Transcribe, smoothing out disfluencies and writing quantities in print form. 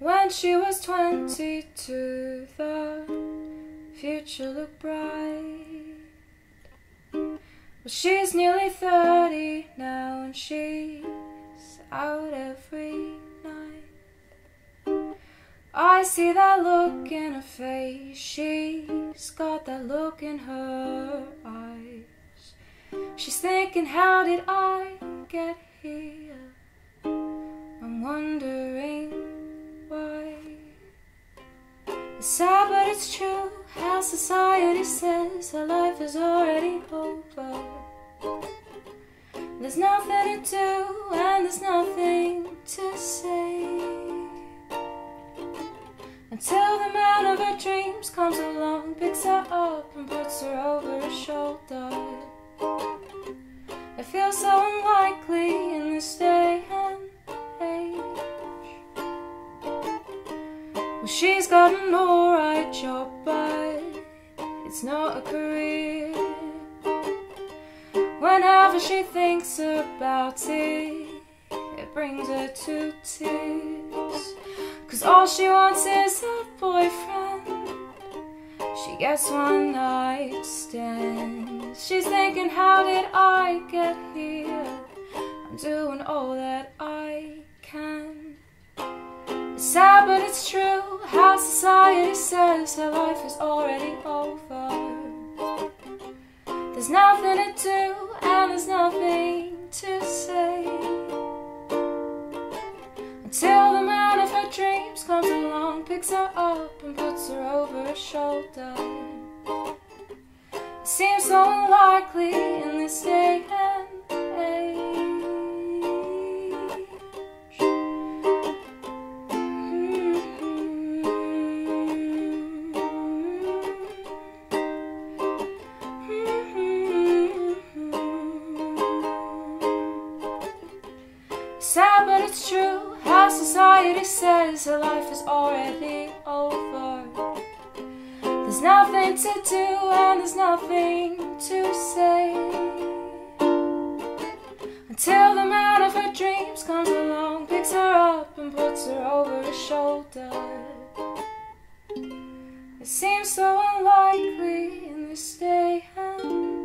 When she was 22, the future looked bright. Well, she's nearly 30 now, and she's out every night. I see that look in her face, she's got that look in her eyes. She's thinking, how did I get here? I'm wondering why. It's sad but it's true, how society says her life is already over. There's nothing to do and there's nothing to say, until the man of her dreams comes along, picks her up and puts her over his shoulder. It feels so unlikely in this day and age. Well, she's got an alright job, but it's not a career. Whenever she thinks about it, it brings her to tears. 'Cause all she wants is a boyfriend. She gets one night stand. She's thinking, how did I get here? I'm doing all that I can. It's sad but it's true, how society says her life is already over. There's nothing to do and there's nothing to say, until the man of her dreams comes along, picks her up and puts her over his shoulder. It seems so unlikely in this day and age. Sad but it's true, how society says her life is already over. There's nothing to do and there's nothing to say, until the man of her dreams comes along, picks her up and puts her over his shoulder. It seems so unlikely in this day and